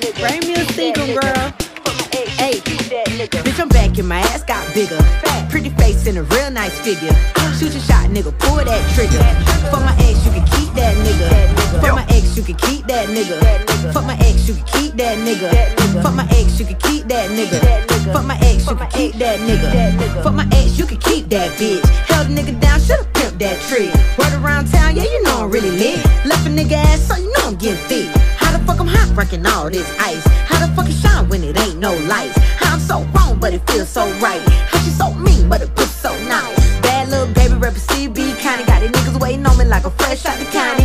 Bring me a sequel, girl. Hey, bitch, I'm back and my ass got bigger. Pretty face and a real nice figure. Shoot your shot, nigga, pull that trigger. For my ex, you can keep that nigga. For my ex, you can keep that nigga. For my ex, you can keep that nigga. For my ex, you can keep that nigga. For my ex, you can keep that nigga. For my ex, you can keep that bitch. Held a nigga down, should've pimped that trick. Word around town, yeah, you know I'm really lit. Left a nigga ass, so you know I'm getting fit. How the fuck I'm hot, wrecking all this ice? How the fuck it shine when it ain't no lights? How I'm so wrong, but it feels so right. How she so mean, but it feels so nice. Bad little baby rapper CB, kinda got these niggas waiting on me like a fresh out the county.